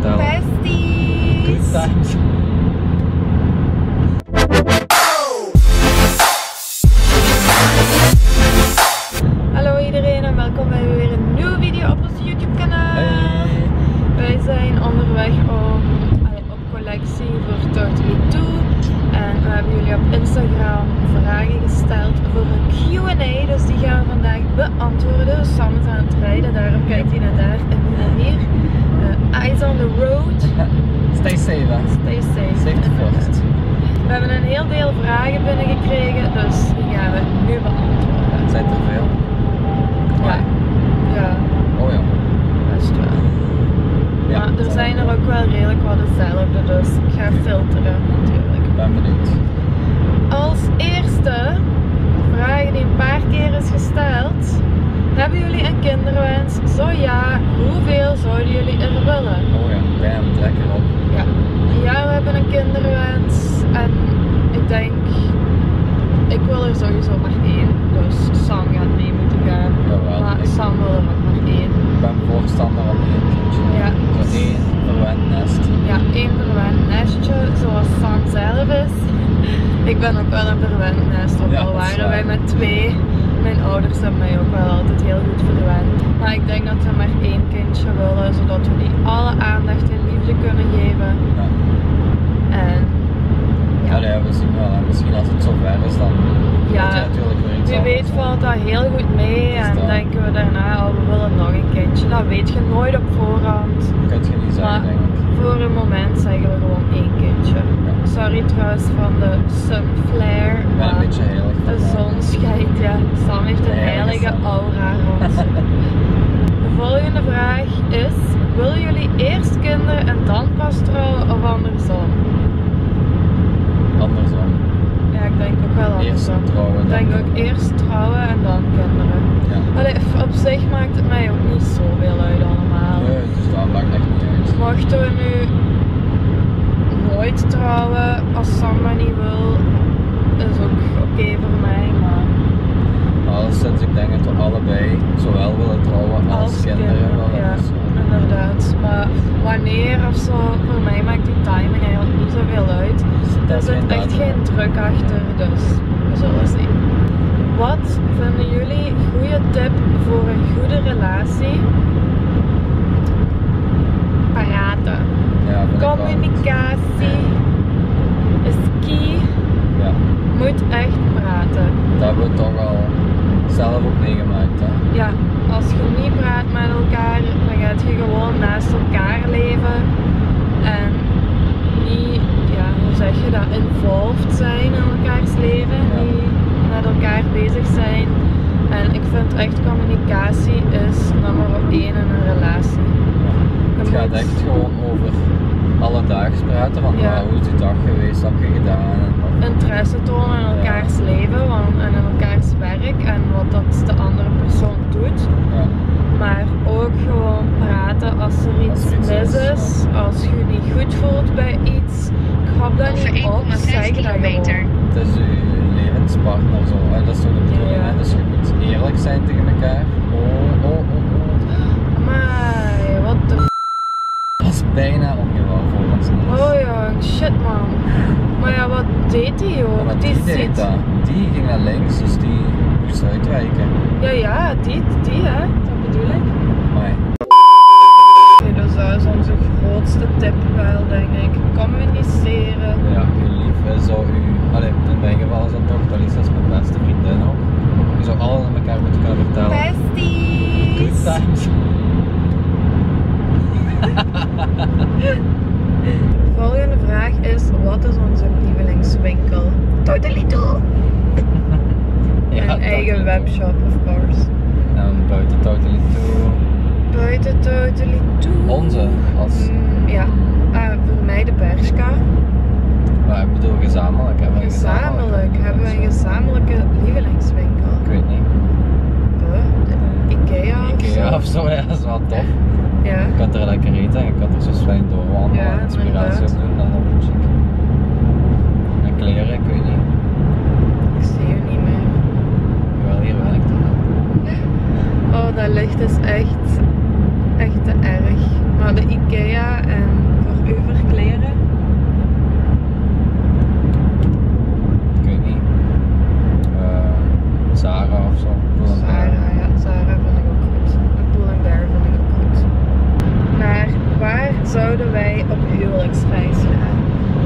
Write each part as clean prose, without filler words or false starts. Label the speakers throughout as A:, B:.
A: vertellen.
B: Besties!
A: Good times.
B: Hallo iedereen en welkom bij weer een nieuwe video op ons YouTube kanaal.
A: Hey.
B: Wij zijn onderweg op collectie voor Totally 2 en we hebben jullie op Instagram vragen gesteld voor een Q&A, dus die gaan we vandaag beantwoorden. Sam is aan het rijden, daarom kijkt hij naar daar en nu naar hier. Eyes on the road.
A: Stay safe, hè?
B: Stay safe.
A: Safety first.
B: We hebben een heel deel vragen binnengekregen, dus die gaan we nu beantwoorden.
A: Zijn er veel?
B: Ja. Ja,
A: Oh ja.
B: best wel.
A: Ja,
B: Maar er zijn er ook wel redelijk wat dezelfde, dus ik ga filteren natuurlijk.
A: Ik ben benieuwd.
B: Als eerste, vraag die een paar keer is gesteld. Hebben jullie een kinderwens? Zo ja, hoeveel zouden jullie er willen?
A: Oh ja, wij hebben het lekker op.
B: Ja. Ja, we hebben een kinderwens en ik denk, ik wil er sowieso maar één. Dus Sam gaat mee moeten gaan.
A: Jawel,
B: Maar
A: ik
B: Sam wil er ook maar één.
A: ben voorstander van één kindje.
B: Ja.
A: Zo één verwend nest.
B: Ja, één verwend nestje, zoals Sam zelf is. Ik ben ook wel een verwend nest, ook
A: Ja,
B: al
A: dat is
B: waren wij
A: waar.
B: met twee. Mijn ouders hebben mij ook wel altijd heel goed verwend. Maar ik denk dat we maar één kindje willen, zodat we die alle aandacht en liefde kunnen geven.
A: Ja.
B: En ja,
A: Allee, we zien wel. Hè. Misschien als het zover is, dan
B: Ja,
A: wordt het natuurlijk weer iets
B: wie
A: anders.
B: weet valt dat heel goed mee
A: is
B: en
A: dat.
B: denken we daarna, oh we willen nog een kindje. Dat weet je nooit op voorhand.
A: Dat kun je niet zeggen,
B: Maar
A: denk ik.
B: voor een moment zeggen we gewoon één kindje. Sorry trouwens van de sunflare,
A: Ik ben een
B: maar
A: beetje heilig.
B: de zon schijnt, ja. Sam heeft een heilige aura rond zich. De volgende vraag is, willen jullie eerst kinderen en dan pas trouwen of andersom?
A: Andersom.
B: Ja, ik denk ook wel
A: Eerst
B: andersom.
A: trouwen.
B: Ik denk ook eerst trouwen en dan kinderen.
A: Ja.
B: Allee, op zich maakt het mij ook niet zoveel uit allemaal.
A: Nee, dus dat maakt echt niet uit.
B: Mochten we nu nooit trouwen, als Sam maar niet wil, is ook oké voor mij, maar
A: Alleszins, ik denk dat we allebei zowel willen trouwen als kinderen willen.
B: ja,
A: Dus,
B: inderdaad. Maar wanneer of zo, voor mij maakt die timing eigenlijk niet zoveel uit. Er zit echt geen druk achter, dus we zullen zien. Wat vinden jullie een goede tip voor een goede relatie? Praten.
A: Ja, vind ik wel.
B: Communicatie is key.
A: Ja,
B: Moet echt praten.
A: dat hebben we toch al zelf ook meegemaakt. Hè?
B: Ja, als je niet praat met elkaar, dan gaat je gewoon naast elkaar leven. En niet, ja, hoe zeg je dat, involved zijn in elkaars leven.
A: Ja.
B: Niet met elkaar bezig zijn. En ik vind echt communicatie is nummer 1 in een relatie.
A: Het gaat echt gewoon over alledaags praten van
B: Ja.
A: hoe is die dag geweest, wat heb je gedaan. En
B: Interesse tonen in elkaars leven en in elkaars werk en wat dat de andere persoon doet.
A: ja.
B: Maar ook gewoon praten als er iets mis is, als je je niet goed voelt bij iets. Grap dat
C: Over
B: niet op,
C: 1,6
B: zeg dat
C: kilometer.
B: gewoon.
A: Het is je levenspartner zo, hè? Dat is toch de bedoeling,
B: Ja.
A: hè? Dus je moet eerlijk zijn tegen elkaar.
B: Maar wat de
A: Dat is bijna ongeval voor ons.
B: oh jong, shit man. Maar ja, wat deed hij
A: Ja, maar
B: ook?
A: die
B: Die
A: deed
B: ziet.
A: dat. Die ging naar links, dus die moest uitwijken.
B: Ja, die hè, dat bedoel ik.
A: Maar
B: Oké, dus dat is onze grootste tip wel, denk ik. Communiceren.
A: ja, je lief zou u, allee, in mijn geval is dat toch, Talisa is mijn beste vriendin ook. Je zou alles aan elkaar moeten kunnen vertellen.
B: Besties!
A: Good times.
B: De volgende vraag is, wat is onze lievelingswinkel? Totally 2! Een eigen webshop, of course.
A: En buiten Totally 2.
B: Buiten Totally 2.
A: Onze, als...
B: Ja, voor mij de Bershka.
A: Maar ik bedoel gezamenlijk. Hebben we een
B: Gezamenlijk hebben we een gezamenlijke lievelingswinkel.
A: Ik weet niet.
B: De Ikea of
A: Ikea
B: zo.
A: of zo, ja, dat is wel tof.
B: Ja.
A: Je kan er lekker eten en je kan er zo fijn doorwandelen
B: Ja,
A: en inspiratie
B: inderdaad.
A: opdoen en op chic. En kleren, ik weet niet.
B: Ik zie u niet meer.
A: Jawel, hier ben ik toch.
B: Oh, dat licht is echt te erg. Maar de Ikea en zouden wij op huwelijksreis gaan?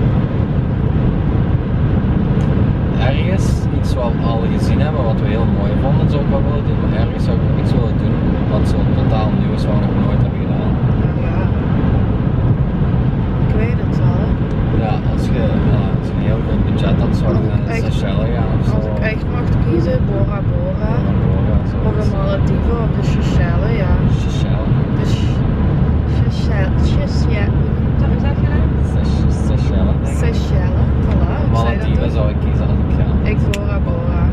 A: Ergens iets wat we al gezien hebben, wat we heel mooi vonden, zou ik wel willen doen. Maar ergens zou ik ook iets willen doen wat zo totaal nieuw is, wat we nog nooit hebben gedaan.
B: Ja, ik weet het al.
A: Ja, als je een heel goed budget had, zou je naar Seychelles gaan of zo.
B: Als ik echt mocht kiezen, Bora Bora. Of de
A: Of
B: Malediven of de Seychelles, ja.
A: Seychelles.
B: De Seychelles, ja. Hoe zeg je dat?
A: Seychelles, denk ik.
B: Seychelles, voilà. Ik zei dat
A: Malediven
B: ook.
A: zou ik kiezen als ik ga.
B: Ik Bora Bora.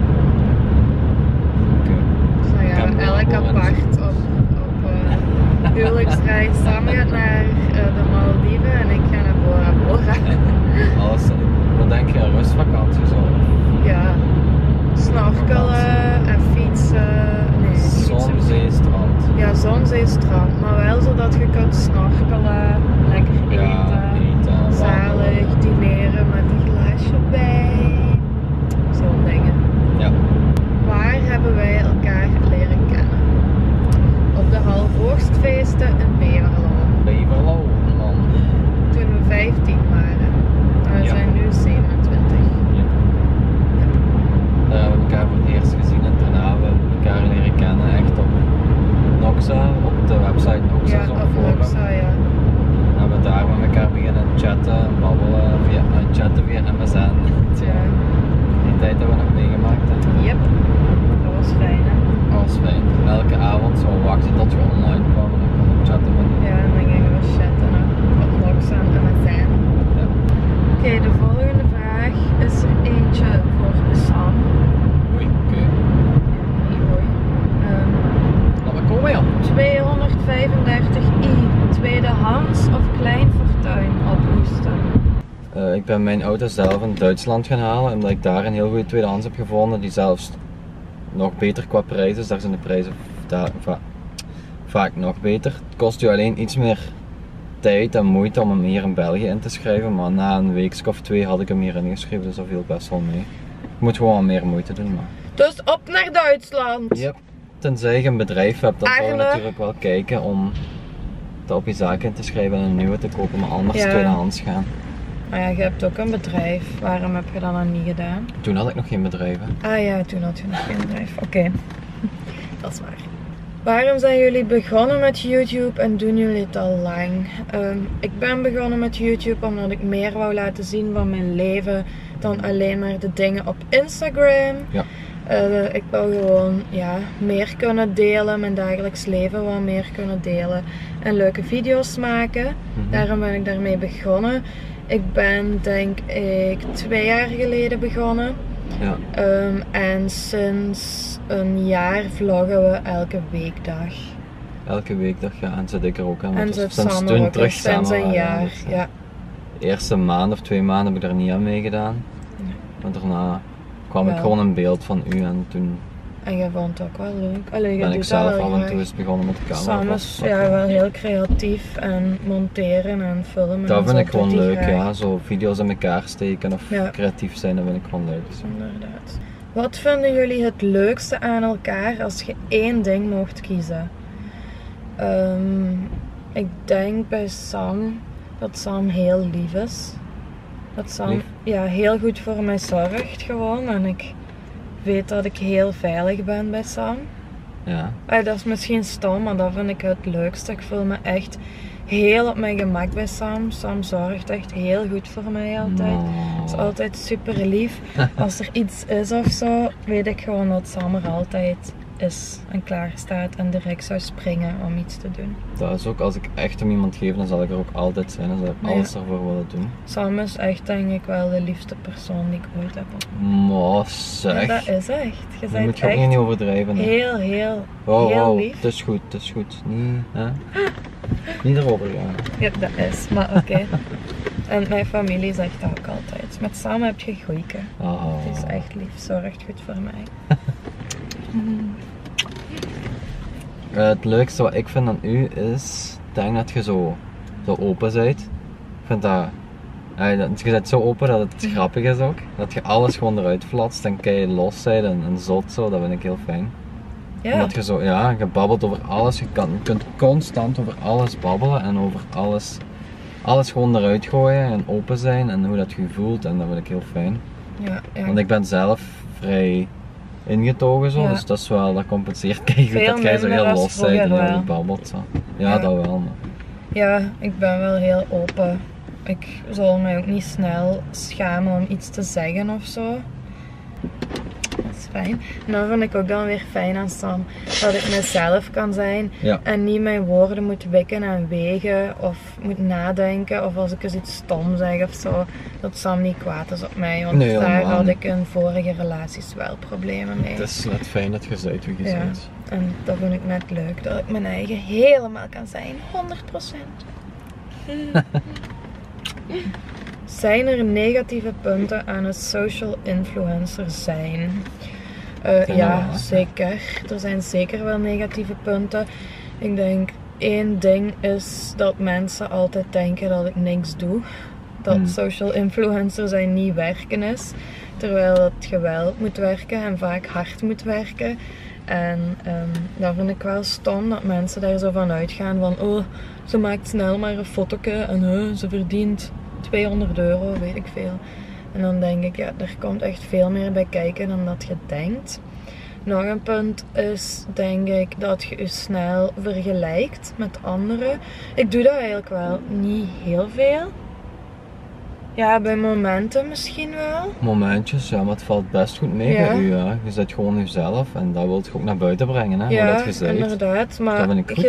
A: Oké.
B: Dus dan gaan we elk apart op huwelijksreis. Sam gaat naar de Malediven en ik ga naar Bora Bora.
A: Alles, wat denk je, een rustvakantie zo?
B: Ja, snorkelen en fietsen. Nee,
A: Zon,
B: fietsen.
A: zee, strand.
B: Ja, zon, zee, strand. Maar wel zodat je kunt snorkelen, lekker eten.
A: Ja, eten,
B: Zalig, dineren met een glaasje wijn. Zo'n dingen.
A: Ja.
B: Waar hebben wij elkaar leren kennen? Op de Halfvoorstfeesten in Beverlo.
A: Beverlo, man.
B: Toen we 15 waren. En we
A: Ja.
B: zijn nu 27.
A: Ja. Daar hebben we elkaar voor het eerst gezien en daarna hebben we elkaar leren kennen echt op Noxa, op de website Noxa.
B: Ja,
A: zo'n
B: op
A: forum.
B: Noxa, ja.
A: En hebben we daar met elkaar beginnen chatten en babbelen via MSN.
B: Ja.
A: Die tijd hebben we nog meegemaakt. Hè.
B: Yep. Dat was fijn, hè?
A: Dat was fijn. Elke avond zo wachten tot we online kwamen en konden chatten met
B: Ja, en dan gingen we chatten op Noxa en MSN.
A: Ja.
B: Oké, de volgende vraag is er eentje voor Sam.
A: Oei, oké.
B: Niet mooi.
A: Laat maar komen, joh.
B: 235i, tweedehands of klein fortuin ophoesten?
A: Ik ben mijn auto zelf in Duitsland gaan halen, omdat ik daar een heel goede tweedehands heb gevonden, die zelfs nog beter qua prijs is. Daar zijn de prijzen vaak nog beter. Het kost u alleen iets meer tijd en moeite om hem hier in België in te schrijven, maar na een week of 2 had ik hem hier ingeschreven, dus dat viel best wel mee. Ik moet gewoon wat meer moeite doen, maar...
B: Dus op naar Duitsland!
A: Yep. Tenzij je een bedrijf hebt, dan zou je
B: Arne.
A: natuurlijk wel kijken om het op je zaak in te schrijven en een nieuwe te kopen, maar anders
B: Ja.
A: tweedehands gaan.
B: Maar ja, je hebt ook een bedrijf. Waarom heb je dat dan niet gedaan?
A: Toen had ik nog geen bedrijf. Hè.
B: Ah ja, toen had je nog geen bedrijf. Oké, dat is waar. Waarom zijn jullie begonnen met YouTube en doen jullie het al lang? Ik ben begonnen met YouTube omdat ik meer wou laten zien van mijn leven dan alleen maar de dingen op Instagram.
A: Ja.
B: Ik wou gewoon meer kunnen delen, mijn dagelijks leven wat meer kunnen delen en leuke video's maken. Daarom ben ik daarmee begonnen. Ik ben denk ik 2 jaar geleden begonnen.
A: Ja.
B: En sinds een jaar vloggen we elke weekdag.
A: Elke weekdag, ja, en zit ik er ook aan.
B: En
A: want
B: zit
A: sinds
B: Sam
A: toen
B: er ook
A: terug
B: al sinds
A: samen
B: een
A: waren,
B: jaar.
A: dus,
B: Ja.
A: De eerste maand of 2 maanden heb ik daar niet aan meegedaan.
B: Nee.
A: Maar daarna kwam ik
B: Wel.
A: gewoon in beeld van u en toen
B: En je vond het ook wel leuk. Allee, je
A: ben ik
B: doet dat
A: zelf
B: wel
A: af en toe
B: graag.
A: eens begonnen met de camera.
B: Sam is wel heel creatief en monteren en filmen.
A: Dat
B: en
A: vind
B: zo
A: ik gewoon
B: doet hij
A: leuk,
B: graag.
A: ja. Zo video's in elkaar steken of
B: Ja.
A: creatief zijn, dat vind ik gewoon leuk. Dus.
B: Inderdaad. Wat vinden jullie het leukste aan elkaar als je 1 ding mocht kiezen? Ik denk bij Sam dat Sam heel lief is. Dat Sam
A: Lief?
B: heel goed voor mij zorgt gewoon. En ik weet dat ik heel veilig ben bij Sam.
A: Ja.
B: Dat is misschien stom, maar dat vind ik het leukste. Ik voel me echt heel op mijn gemak bij Sam. Sam zorgt echt heel goed voor mij altijd.
A: Oh.
B: Is altijd super lief. Als er iets is of zo, weet ik gewoon dat Sam er altijd is en klaar staat en direct zou springen om iets te doen.
A: Dat is ook, als ik echt om iemand geef, dan zal ik er ook altijd zijn. Dan zal ik alles ervoor willen doen.
B: Sam is echt denk ik wel de liefste persoon die ik ooit heb.
A: Maar zeg.
B: Ja, dat is echt. Je
A: Dat
B: bent
A: moet je ook
B: echt
A: niet overdrijven. Hè.
B: heel
A: Wow,
B: lief.
A: het is goed, het is goed. Niet, hè? Niet erover gaan.
B: Ja, dat is, maar oké. En mijn familie zegt dat ook altijd. Met Sam heb je goeieke.
A: Oh.
B: Het is echt lief, zorgt goed voor mij.
A: Het leukste wat ik vind aan u is, ik denk dat je zo open bent. Ik vind dat, je bent zo open dat het grappig is ook. Dat je alles gewoon eruit flatst en kei los bent en zot zo, dat vind ik heel fijn.
B: Ja,
A: Omdat je zo, je babbelt over alles, je kunt constant over alles babbelen en over alles alles gewoon eruit gooien en open zijn en hoe dat je voelt en dat vind ik heel fijn.
B: Ja, ja.
A: Want ik ben zelf vrij ingetogen zo,
B: Ja.
A: dus dat compenseert kijk
B: Veel
A: dat jij zo
B: minder
A: heel
B: als
A: los bent en
B: vroeger
A: heel
B: wel.
A: babbelt zo. Ja,
B: Ja.
A: dat wel. Maar.
B: Ja, ik ben wel heel open. Ik zal mij ook niet snel schamen om iets te zeggen of zo. Dat is fijn. En dan vind ik ook dan weer fijn aan Sam dat ik mezelf kan zijn
A: Ja.
B: en niet mijn woorden moet wikken en wegen of moet nadenken of als ik eens iets stom zeg of zo, dat Sam niet kwaad is op mij. Want
A: Nee,
B: daar
A: helemaal
B: had
A: niet.
B: ik in vorige relaties wel problemen mee.
A: Het is net fijn dat je bent wie je
B: Ja.
A: bent.
B: En dat vind ik net leuk, dat ik mijn eigen helemaal kan zijn, 100%. Zijn er negatieve punten aan het social influencer zijn? Ja,
A: wel, hè?
B: zeker. Er zijn zeker wel negatieve punten. Ik denk, één ding is dat mensen altijd denken dat ik niks doe. Dat social influencer zijn niet werken is. Terwijl het geweld moet werken en vaak hard moet werken. En dat vind ik wel stom dat mensen daar zo van uitgaan van oh, ze maakt snel maar een fotoke en ze verdient €200, weet ik veel. En dan denk ik, ja, er komt echt veel meer bij kijken dan dat je denkt. Nog een punt is, denk ik, dat je je snel vergelijkt met anderen. Ik doe dat eigenlijk wel niet heel veel. Ja, bij momenten misschien wel.
A: Momentjes, ja, maar het valt best goed mee
B: Ja.
A: bij u. Ja. Je zit gewoon jezelf en dat wil je ook naar buiten brengen, hè, hoe
B: Ja,
A: dat je bent.
B: inderdaad. Maar
A: Dat vind ik goed.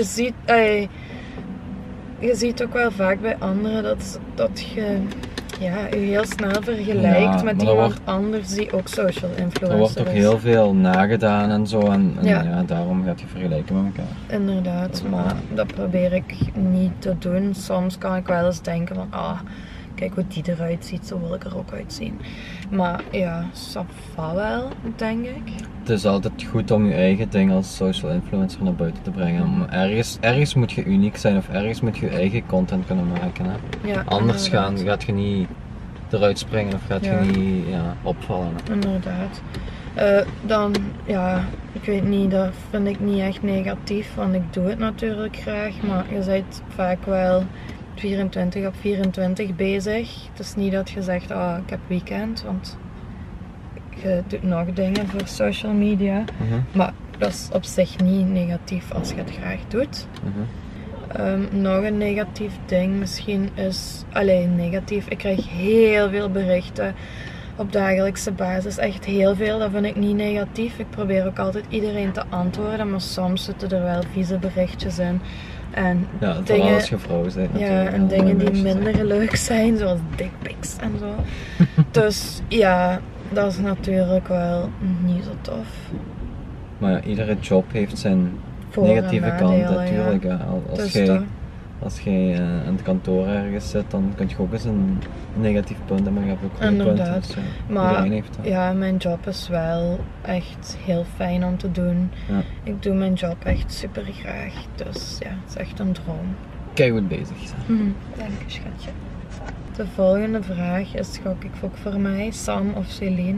B: je ziet ook wel vaak bij anderen dat je je heel snel vergelijkt
A: Ja,
B: met
A: maar
B: iemand
A: er wordt-
B: anders die ook social influencer
A: Er wordt ook
B: is.
A: heel veel nagedaan en zo en
B: Ja.
A: ja, daarom gaat je vergelijken met elkaar.
B: Inderdaad, maar dat probeer ik niet te doen. Soms kan ik wel eens denken van, kijk hoe die eruit ziet, zo wil ik er ook uitzien. Maar ja, ça va wel, denk ik.
A: Het is altijd goed om je eigen ding als social influencer naar buiten te brengen. Om ergens moet je uniek zijn of ergens moet je eigen content kunnen maken. Hè.
B: Ja,
A: Anders
B: inderdaad.
A: gaat je niet eruit springen of gaat
B: Ja.
A: je niet opvallen. Hè.
B: Inderdaad. Dan, ja, ik weet niet, dat vind ik niet echt negatief, want ik doe het natuurlijk graag, maar je bent vaak wel 24 op 24 bezig. Het is niet dat je zegt, ik heb weekend, want je doet nog dingen voor social media.
A: Mhm,
B: Maar dat is op zich niet negatief als je het graag doet.
A: mhm.
B: Nog een negatief ding misschien is, negatief, ik krijg heel veel berichten op dagelijkse basis, echt heel veel, dat vind ik niet negatief. Ik probeer ook altijd iedereen te antwoorden, maar soms zitten er wel vieze berichtjes in. En
A: Ja, vooral
B: dingen,
A: als je vrouw bent
B: ja,
A: natuurlijk.
B: en dingen die
A: meisjes zijn.
B: minder leuk zijn, zoals dickpics en zo. Dus ja, dat is natuurlijk wel niet zo tof.
A: Maar ja, iedere job heeft zijn
B: Voor- en
A: negatieve kant
B: nadelen,
A: natuurlijk.
B: ja.
A: Hè.
B: Dus dat.
A: Als jij in het kantoor ergens zit, dan kun je ook eens een negatief punt hebben, maar je hebt ook goede punten.
B: Inderdaad.
A: Dus,
B: Maar
A: iedereen heeft dat.
B: ja, mijn job is wel echt heel fijn om te doen.
A: Ja.
B: Ik doe mijn job echt super graag. Dus ja, het is echt een droom.
A: Kijk goed bezig.
B: Dank je, schatje. De volgende vraag is, gok ik ook voor mij, Sam of Celine?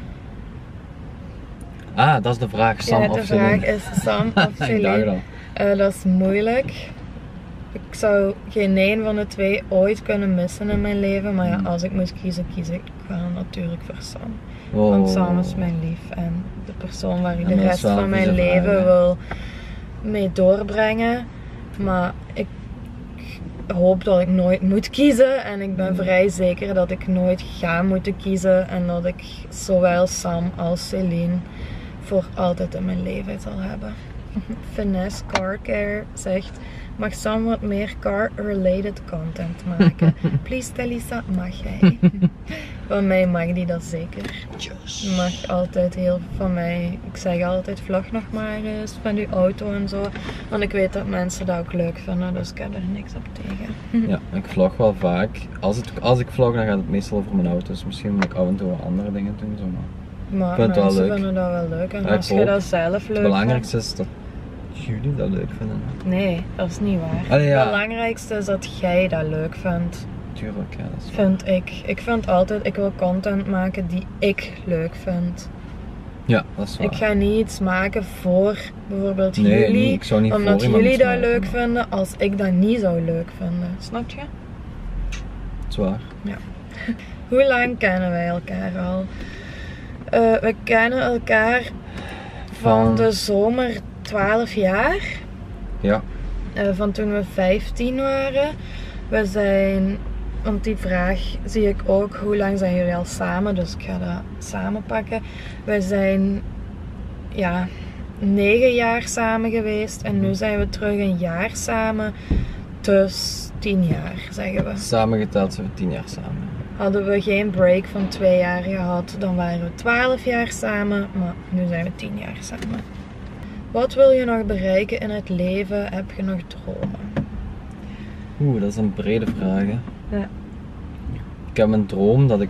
A: Ah, dat is de vraag, Sam
B: ja,
A: of
B: de
A: Celine.
B: vraag is Sam of
A: Ik dacht
B: Celine.
A: al.
B: Dat is moeilijk. Ik zou geen een van de twee ooit kunnen missen in mijn leven. Maar ja, als ik moet kiezen, kies ik wel natuurlijk voor Sam. Want Sam is mijn lief en de persoon waar ik
A: Ja,
B: de
A: maar dat
B: rest
A: is wel
B: van
A: een
B: mijn
A: vieze vraag,
B: leven
A: hè.
B: wil mee doorbrengen. Maar ik hoop dat ik nooit moet kiezen. En ik ben vrij zeker dat ik nooit ga moeten kiezen. En dat ik zowel Sam als Celine voor altijd in mijn leven zal hebben. Finesse Car Care zegt: mag Sam wat meer car-related content maken? Please Talisa, mag jij? Van mij mag die dat zeker. Je mag altijd heel van mij, ik zeg altijd vlog nog maar eens van die auto en zo. Want ik weet dat mensen dat ook leuk vinden, dus ik heb er niks op tegen.
A: Ja, ik vlog wel vaak. Als ik vlog, dan gaat het meestal over mijn auto's. Misschien moet ik af en toe wat andere dingen doen. Zo, maar
B: Maar
A: vind het wel
B: mensen
A: leuk.
B: vinden dat wel leuk. En
A: Ja, ik
B: als je
A: hoop.
B: dat zelf leuk
A: het
B: vindt.
A: belangrijkste is dat jullie dat leuk vinden. Hè.
B: Nee, dat is niet waar.
A: Allee, ja.
B: Het belangrijkste is dat jij dat leuk vindt.
A: Tuurlijk, ja, dat is
B: Vind ik. Ik vind altijd, ik wil content maken die ik leuk vind.
A: Ja, dat is waar.
B: Ik ga niet iets maken voor bijvoorbeeld
A: Nee,
B: jullie.
A: nee, ik zou niet
B: omdat
A: voor iemand
B: jullie
A: iets
B: dat
A: maken,
B: leuk
A: maar-
B: vinden als ik dat niet zou leuk vinden. Snap je?
A: Zwaar.
B: Hoe lang kennen wij elkaar al? We kennen elkaar van de zomer 12 jaar.
A: Ja.
B: Van toen we 15 waren. We zijn, want die vraag zie ik ook, hoe lang zijn jullie al samen? Dus ik ga dat samen pakken. We zijn 9 jaar samen geweest en nu zijn we terug een jaar samen. Dus 10 jaar, zeggen we.
A: Samengeteld zijn we 10 jaar samen.
B: Hadden we geen break van 2 jaar gehad, dan waren we 12 jaar samen, maar nu zijn we 10 jaar samen. Wat wil je nog bereiken in het leven? Heb je nog dromen?
A: Dat is een brede vraag, hè?
B: Ja.
A: Ik heb een droom dat ik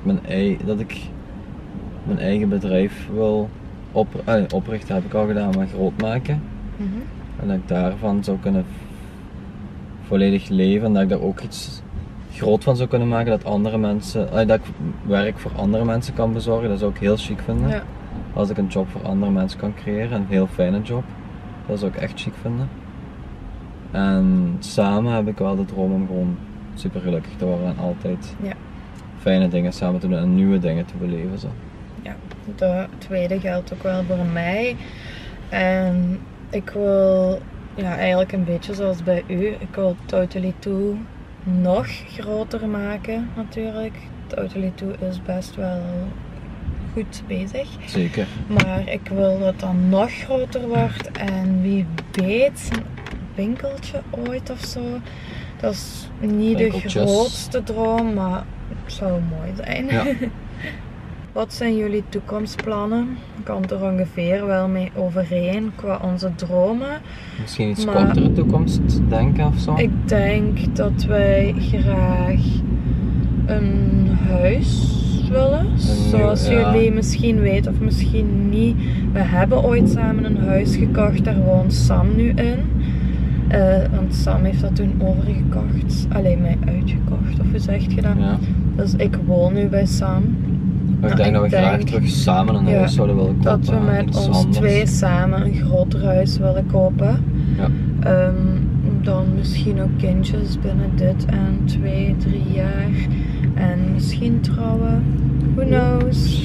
A: mijn eigen bedrijf wil oprichten, heb ik al gedaan, maar groot maken. En dat ik daarvan zou kunnen volledig leven en dat ik daar ook iets groot van zou kunnen maken, dat andere mensen, dat ik werk voor andere mensen kan bezorgen. Dat zou ik heel chic vinden.
B: Ja.
A: Als ik een job voor andere mensen kan creëren, een heel fijne job. Dat zou ik echt chic vinden. En samen heb ik wel de droom om gewoon super gelukkig te worden en altijd fijne dingen samen te doen en nieuwe dingen te beleven. Zo.
B: Ja, de tweede geldt ook wel voor mij. En ik wil, eigenlijk een beetje zoals bij u, ik wil Totally Two nog groter maken natuurlijk. Totally Two is best wel goed bezig.
A: Zeker.
B: Maar ik wil dat het dan nog groter wordt en wie weet een winkeltje ooit of zo. Dat is niet de grootste droom, maar het zou mooi zijn.
A: Ja.
B: Wat zijn jullie toekomstplannen? Komt er ongeveer wel mee overeen qua onze dromen?
A: Misschien iets kortere toekomst denken of zo?
B: Ik denk dat wij graag een huis willen. Zoals jullie misschien weten of misschien niet. We hebben ooit samen een huis gekocht, daar woont Sam nu in. Want Sam heeft dat toen overgekocht. Alleen mij uitgekocht, of hoe zeg je dat?
A: Ja.
B: Dus ik woon nu bij Sam.
A: Maar ik denk dat we graag terug samen een huis zouden willen kopen.
B: Dat we met ons twee samen een groter huis willen kopen.
A: Ja.
B: Dan misschien ook kindjes binnen dit en 2, 3 jaar. En misschien trouwen. Who knows?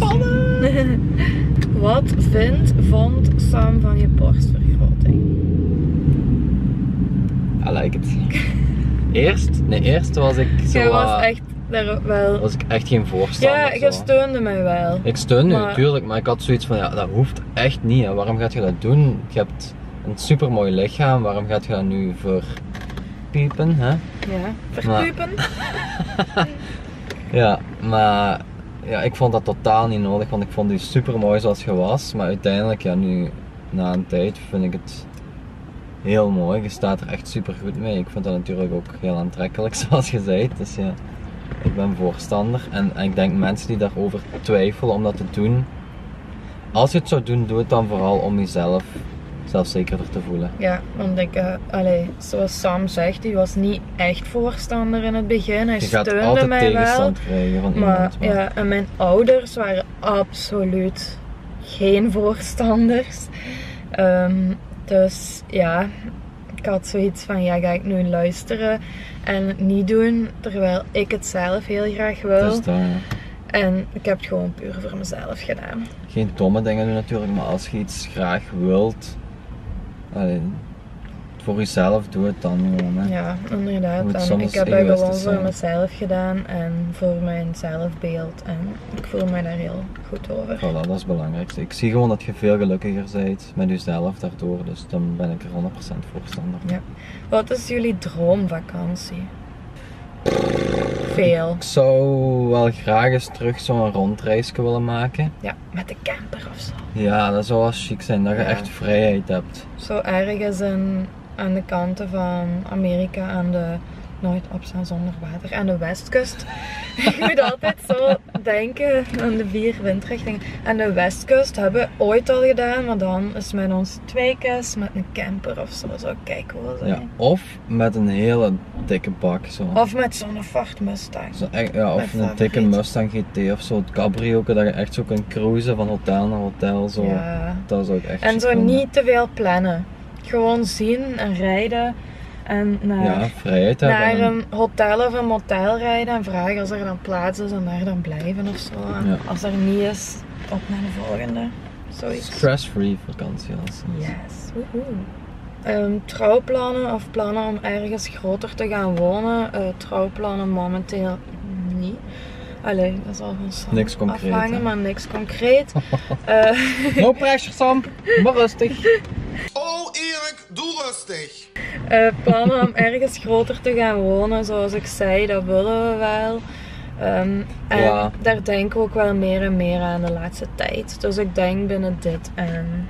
B: Wat vond Sam van je borstvergroting?
A: I like it. Eerst was ik zo...
B: Jij was echt daar wel...
A: Was ik echt geen voorstander.
B: Ja, je steunde mij wel.
A: Ik steun u natuurlijk, maar ik had zoiets van, dat hoeft echt niet. Hè. Waarom gaat je dat doen? Je hebt een supermooi lichaam, waarom gaat je dat nu verpiepen? Hè?
B: Ja, verpiepen?
A: Ja, maar ik vond dat totaal niet nodig, want ik vond u supermooi zoals je was. Maar uiteindelijk, nu na een tijd vind ik het heel mooi. Je staat er echt super goed mee. Ik vind dat natuurlijk ook heel aantrekkelijk, zoals je zei. Dus ja, ik ben voorstander. En ik denk mensen die daarover twijfelen om dat te doen. Als je het zou doen, doe het dan vooral om jezelf zelfzekerder te voelen.
B: Ja, want ik, zoals Sam zegt, die was niet echt voorstander in het begin. Hij steunde mij wel. Je gaat altijd tegenstand krijgen van iemand. Maar ja, en mijn ouders waren absoluut geen voorstanders. Dus ja, ik had zoiets van, ga ik nu luisteren en het niet doen, terwijl ik het zelf heel graag wil.
A: Dus dan,
B: En ik heb het gewoon puur voor mezelf gedaan.
A: Geen domme dingen doen natuurlijk, maar als je iets graag wilt, voor jezelf, doe het dan gewoon. Hè.
B: Ja, inderdaad. En ik heb het gewoon voor mezelf gedaan en voor mijn zelfbeeld. En ik voel me daar heel goed over.
A: Voilà, dat is het belangrijkste. Ik zie gewoon dat je veel gelukkiger bent met jezelf daardoor, dus dan ben ik er 100% voorstander.
B: Ja. Wat is jullie droomvakantie? Veel.
A: Ik zou wel graag eens terug zo'n rondreisje willen maken.
B: Ja, met de camper of zo.
A: Ja, dat zou wel chic zijn, dat je echt vrijheid hebt.
B: Zo ergens aan de kanten van Amerika, aan de nooit opstaan zonder water, aan de westkust. Ik moet altijd zo denken aan de 4 windrichtingen. Aan de westkust hebben we ooit al gedaan, maar dan is met ons tweekes, met een camper of zo, zou kijk cool zijn.
A: Ja, of met een hele dikke bak zo.
B: Of met zo'n Ford Mustang.
A: Zo, of een dikke Mustang GT of zo, het cabrio, dat je echt zo kunt cruisen van hotel naar hotel. Zo. Ja. Dat zou ik echt
B: en zo
A: vinden.
B: Niet te veel plannen. Gewoon zien en rijden. En naar,
A: vrijheid hebben.
B: naar een hotel of een motel rijden en vragen als er dan plaats is en daar dan blijven of zo. En als er niet is, op naar de volgende. Zoiets.
A: Stress-free vakantie.
B: Yes. Woehoe. Trouwplannen of plannen om ergens groter te gaan wonen? Trouwplannen momenteel niet. Allee, dat zal van Sam
A: niks concreet,
B: afhangen, maar niks concreet.
A: No pressure, Sam. Maar rustig.
C: Oh Erik, doe rustig.
B: Plannen om ergens groter te gaan wonen, zoals ik zei, dat willen we wel. En daar denken we ook wel meer en meer aan de laatste tijd. Dus ik denk binnen dit en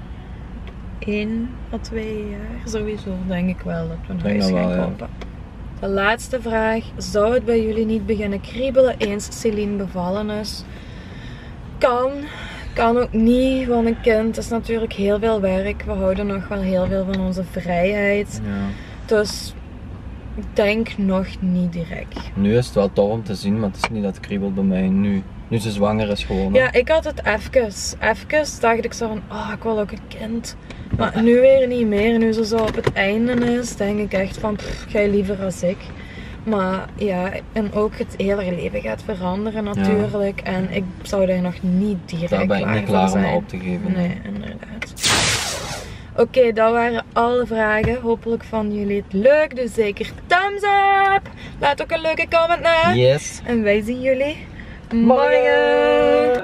B: 1 à 2 jaar sowieso denk ik wel dat we een huis gaan kopen. De laatste vraag. Zou het bij jullie niet beginnen kriebelen eens Celine bevallen is? Kan ook niet, want een kind is natuurlijk heel veel werk. We houden nog wel heel veel van onze vrijheid.
A: Ja.
B: Dus ik denk nog niet direct.
A: Nu is het wel tof om te zien, maar het is niet dat het kriebelt bij mij nu. Nu ze zwanger is gewoon.
B: Ja, ik had het even dacht ik zo van, ik wil ook een kind. Maar nu weer niet meer. Nu ze zo op het einde is, denk ik echt van, ga je liever als ik. Maar ja, en ook het hele leven gaat veranderen natuurlijk. Ja. En ik zou daar nog niet direct
A: daar ben ik niet klaar om op te geven.
B: Nee, inderdaad. Oké, dat waren alle vragen. Hopelijk vonden jullie het leuk. Dus zeker thumbs up. Laat ook een leuke comment na.
A: Yes.
B: En wij zien jullie morgen.